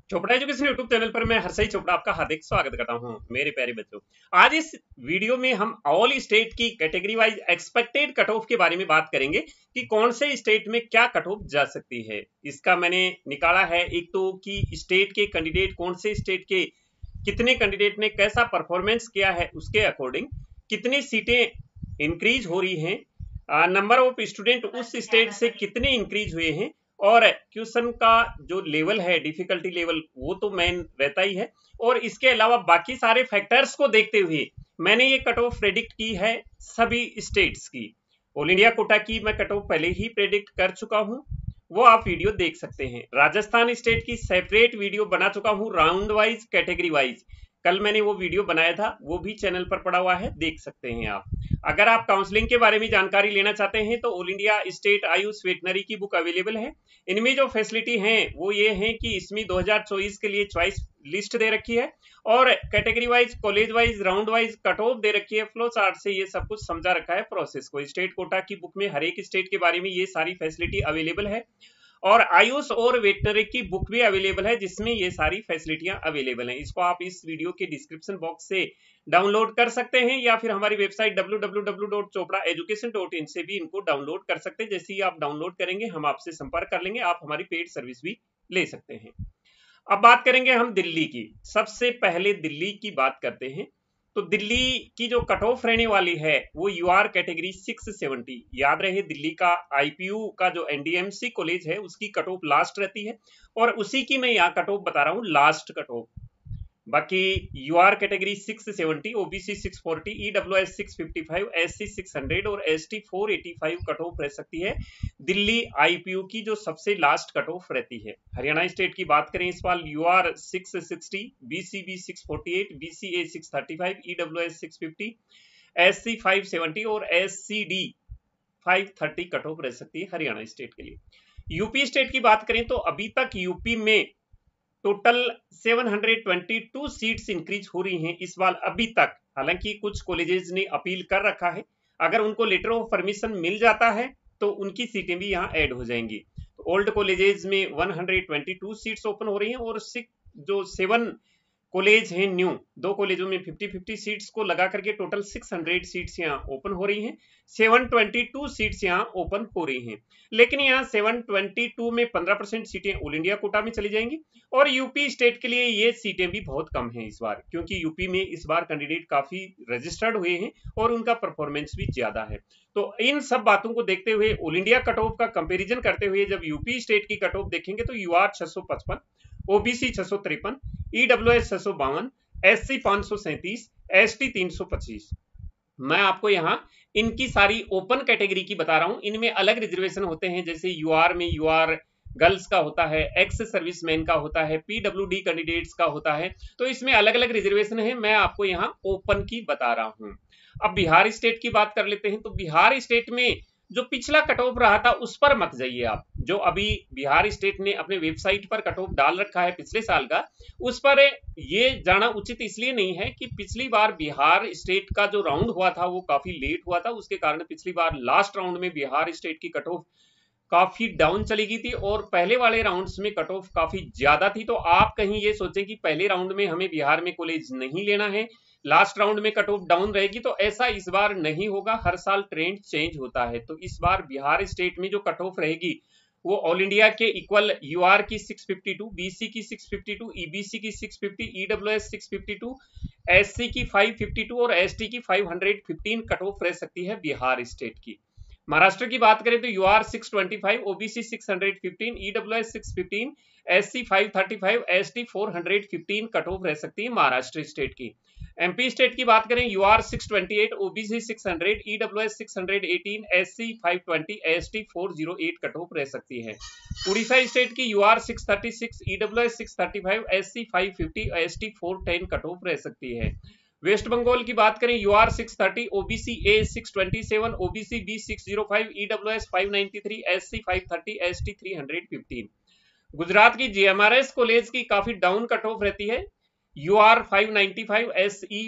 Chopra education YouTube channel पर मैं हर्षई चोपड़ा आपका हार्दिक स्वागत करता हूं मेरे प्यारे बच्चों। आज इस वीडियो में हम ऑल स्टेट की category wise expected cut off के बारे में बात करेंगे कि कौन से स्टेट में क्या कट ऑफ जा सकती है। इसका मैंने निकाला है एक तो कि स्टेट के कैंडिडेट कौन से स्टेट के कितने कैंडिडेट ने कैसा परफॉर्मेंस किया है, उसके अकॉर्डिंग कितनी सीटें इंक्रीज हो रही हैं, नंबर ऑफ स्टूडेंट उस स्टेट से कितने इंक्रीज हुए हैं, और क्वेश्चन का जो लेवल है डिफिकल्टी लेवल वो तो मेन रहता ही है। और इसके अलावा बाकी सारे फैक्टर्स को देखते हुए मैंने ये कट ऑफ प्रेडिक्ट की है सभी स्टेट्स की। ऑल इंडिया कोटा की मैं कट ऑफ पहले ही प्रेडिक्ट कर चुका हूं, वो आप वीडियो देख सकते हैं। राजस्थान स्टेट की सेपरेट वीडियो बना चुका हूं राउंड वाइज कैटेगरी वाइज, कल मैंने वो वीडियो बनाया था, वो भी चैनल पर पड़ा हुआ है, देख सकते हैं आप। अगर आप काउंसलिंग के बारे में जानकारी लेना चाहते हैं तो all India state AYUSH veterinary की बुक अवेलेबल है। इनमें जो फैसिलिटी हैं वो ये है कि इसमें 2024 के लिए चॉइस लिस्ट दे रखी है और category wise college wise round wise cut off दे रखी है, फ्लो चार्ट से ये सब कुछ समझा रखा है प्रोसेस को। स्टेट कोटा की बुक में हर एक स्टेट के बारे में ये सारी फैसिलिटी अवेलेबल है और आयुष और वेटनरी की बुक भी अवेलेबल है जिसमें ये सारी फैसिलिटियां अवेलेबल हैं। इसको आप इस वीडियो के डिस्क्रिप्शन बॉक्स से डाउनलोड कर सकते हैं या फिर हमारी वेबसाइट www.chopraeducation.in से भी इनको डाउनलोड कर सकते हैं। जैसे ही आप डाउनलोड करेंगे हम आपसे संपर्क कर लेंगे, आप हमारी पेड सर्विस भी ले सकते हैं। अब बात करेंगे हम दिल्ली की। सबसे पहले दिल्ली की बात करते हैं तो दिल्ली की जो कट ऑफ रहने वाली है वो यूआर कैटेगरी 670। याद रहे दिल्ली का आईपीयू का जो एनडीएमसी कॉलेज है उसकी कट ऑफ लास्ट रहती है और उसी की मैं यहाँ कट ऑफ बता रहा हूँ, लास्ट कट ऑफ। बाकी UR category 670, OBC 640, EWS 655, SC 600 और एसटी 485 कट ऑफ रह सकती है दिल्ली आईपीयू की, जो सबसे लास्ट कट ऑफ रहती है। हरियाणा स्टेट की बात करें इस बार UR 660, BCB 648, BCA 635, EWS 650, SC 570 और एससीडी 530 कट ऑफ रह सकती है हरियाणा स्टेट के लिए। यूपी स्टेट की बात करें तो अभी तक यूपी में टोटल 722 सीट्स इंक्रीज हो रही हैं इस बार अभी तक। हालांकि कुछ कॉलेजेस ने अपील कर रखा है, अगर उनको लेटर ऑफ परमिशन मिल जाता है तो उनकी सीटें भी यहाँ ऐड हो जाएंगी। तो ओल्ड कॉलेजेस में 122 सीट्स ओपन हो रही हैं और जो 7 कॉलेज हैं न्यू, 2 कॉलेजों में 50-50 सीट्स को लगा करके टोटल 600 सीट्स यहाँ ओपन हो रही हैं। 722 सीट्स यहाँ ओपन हो रही हैं, लेकिन यहाँ 722 में 15% सीटें ऑल इंडिया कोटा में चली जाएंगी और यूपी स्टेट के लिए ये सीटें भी बहुत कम हैं इस बार, क्योंकि यूपी में इस बार कैंडिडेट काफी रजिस्टर्ड हुए हैं और उनका परफॉर्मेंस भी ज्यादा है। तो इन सब बातों को देखते हुए ऑल इंडिया कट ऑफ का कंपेरिजन करते हुए जब यूपी स्टेट की कट ऑफ देखेंगे तो UR 655, OBC 653, EWS 652, SC 537, ST 325। मैं आपको यहाँ इनकी सारी ओपन कैटेगरी की बता रहा हूं। इनमें अलग रिजर्वेशन होते हैं, जैसे यूआर में यूआर गर्ल्स का होता है, एक्स सर्विसमैन का होता है, पीडब्ल्यूडी कैंडिडेट्स का होता है, तो इसमें अलग अलग रिजर्वेशन है। मैं आपको यहाँ ओपन की बता रहा हूं। अब बिहार स्टेट की बात कर लेते हैं तो बिहार स्टेट में जो पिछला कट ऑफ रहा था उस पर मत जाइए आप। जो अभी बिहार स्टेट ने अपने वेबसाइट पर कट ऑफ डाल रखा है पिछले साल का, उस पर ये जाना उचित इसलिए नहीं है कि पिछली बार बिहार स्टेट का जो राउंड हुआ था वो काफी लेट हुआ था, उसके कारण पिछली बार लास्ट राउंड में बिहार स्टेट की कट ऑफ काफी डाउन चली गई थी और पहले वाले राउंड्स में कट ऑफ काफी ज्यादा थी। तो आप कहीं ये सोचें कि पहले राउंड में हमें बिहार में कॉलेज नहीं लेना है, लास्ट राउंड में कट ऑफ डाउन रहेगी, तो ऐसा इस बार नहीं होगा। हर साल ट्रेंड चेंज होता है। तो इस बार बिहार स्टेट में जो कट ऑफ रहेगी वो ऑल इंडिया के इक्वल यूआर की 652, बीसी की 652, ईबीसी की 650, ईडब्ल्यूएस 652, एससी की 552 और एसटी की 515 कट ऑफ रह सकती है बिहार स्टेट की। महाराष्ट्र की बात करें तो UR 625, OBC 615, EWS 615, SC 535, ST 415 cut off रह सकती है महाराष्ट्र स्टेट की। एमपी स्टेट की बात करें UR 628, OBC 600, EWS 618, SC 520, ST 408 cut off रह सकती है। उड़ीसा स्टेट की UR 636, EWS 635, SC 550, ST 410 cut off रह सकती है। वेस्ट बंगाल की बात करें UR 630, OBC A 627, OBC B 605, EWS 593, SC 530, ST 315। Gujarat की जीएमआरएस कॉलेज की काफी डाउन कट ऑफ रहती है, UR 595, SE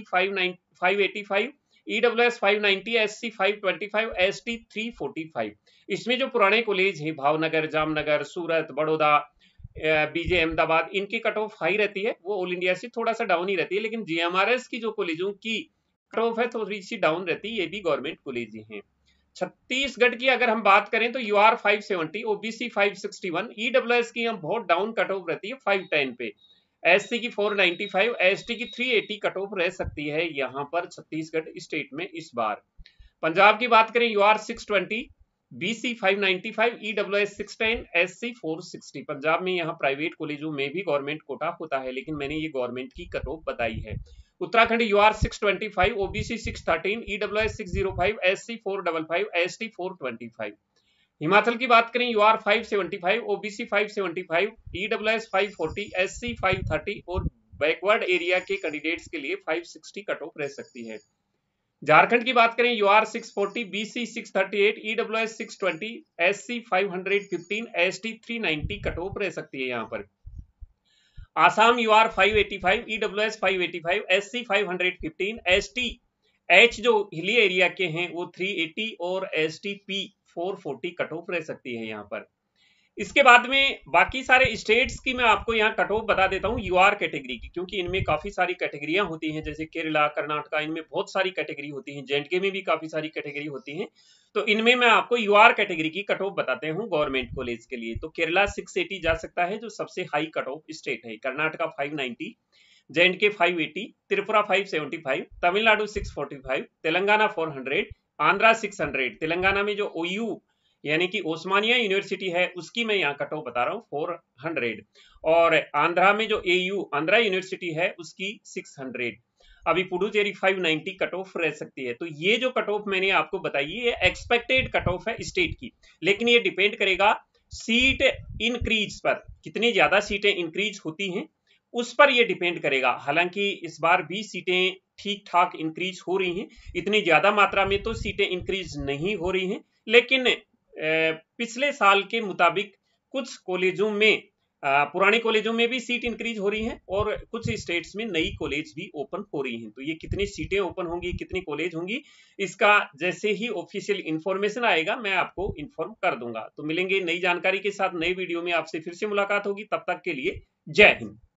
585, EWS 590, SC 525, ST 345। इसमें जो पुराने कॉलेज हैं भावनगर, जामनगर, सूरत, बड़ौदा, बीजे अहमदाबाद, इनकी कट ऑफ हाई रहती है, वो ऑल इंडिया से थोड़ा सा डाउन ही रहती है, लेकिन जीएमआरएस की जो कॉलेजों की कट ऑफ है थोड़ी सी डाउन रहती है, ये भी गवर्नमेंट कॉलेज ही हैं। छत्तीसगढ़ की अगर हम बात करें तो यूआर 570, ओबीसी 561, ईडब्ल्यूएस की हम बहुत डाउन कट ऑफ रहती है 510 पे, एससी की 495, एसटी की 380 कट ऑफ रह सकती है यहाँ पर छत्तीसगढ़ स्टेट में इस बार। पंजाब की बात करें UR 620, BC 595, EWS 610, SC 460। Punjab में यहाँ प्राइवेट कॉलेजों में भी गवर्नमेंट कोटा होता है, लेकिन मैंने ये गवर्नमेंट की कट ऑफ बताई है। Uttarakhand UR 625, OBC 613, EWS 605, SC 455, ST 425। Himachal की बात करें यूआर 575, ओबीसी 575, ईडब्ल्यूएस 540, एससी 530 और बैकवर्ड एरिया के कैंडिडेट्स के लिए 560 कट ऑफ रह सकती है। झारखंड की बात करें UR 640, BC 638, EWS 620, SC 515, ST 390 cut off रह सकती है यहाँ पर। Assam UR 585, EWS 585, SC 515, ST H जो हिली एरिया के हैं वो 380 और एसटी पी 440 कट ऑफ रह सकती है यहाँ पर। इसके बाद में बाकी सारे स्टेट्स की मैं आपको यहाँ कट ऑफ बता देता हूँ यूआर कैटेगरी की, क्योंकि इनमें काफी सारी कैटेगरियां होती हैं, जैसे केरला, कर्नाटका, इनमें बहुत सारी कैटेगरी होती हैं, जेएंडके में भी काफी सारी कैटेगरी होती हैं। तो इनमें मैं आपको यूआर कैटेगरी की कट ऑफ बताते हूँ गवर्नमेंट कॉलेज के लिए। तो केरला 680 जा सकता है, जो सबसे हाई कट ऑफ स्टेट है। कर्नाटका 590, जेएंडके 580, त्रिपुरा 575, तमिलनाडु 645, तेलंगाना 400, आंध्रा 600। तेलंगाना में जो ओयू यानी कि ओस्मानिया यूनिवर्सिटी है उसकी मैं यहाँ कट ऑफ बता रहा हूँ 400, और आंध्रा में जो एयू आंध्रा यूनिवर्सिटी है उसकी 600। अभी पुडुचेरी 590 कट ऑफ रह सकती है। तो ये जो कट ऑफ मैंने आपको बताई ये एक्सपेक्टेड कट ऑफ है स्टेट की, लेकिन ये डिपेंड करेगा सीट इंक्रीज पर, कितनी ज्यादा सीटें इंक्रीज होती हैं उस पर ये डिपेंड करेगा। हालांकि इस बार भी सीटें ठीक ठाक इंक्रीज हो रही हैं, इतनी ज्यादा मात्रा में तो सीटें इंक्रीज नहीं हो रही हैं, लेकिन पिछले साल के मुताबिक कुछ कॉलेजों में पुराने कॉलेजों में भी सीट इंक्रीज हो रही हैं और कुछ स्टेट्स में नई कॉलेज भी ओपन हो रही हैं। तो ये कितनी सीटें ओपन होंगी, कितनी कॉलेज होंगी, इसका जैसे ही ऑफिशियल इंफॉर्मेशन आएगा मैं आपको इन्फॉर्म कर दूंगा। तो मिलेंगे नई जानकारी के साथ नई वीडियो में, आपसे फिर से मुलाकात होगी। तब तक के लिए जय हिंद।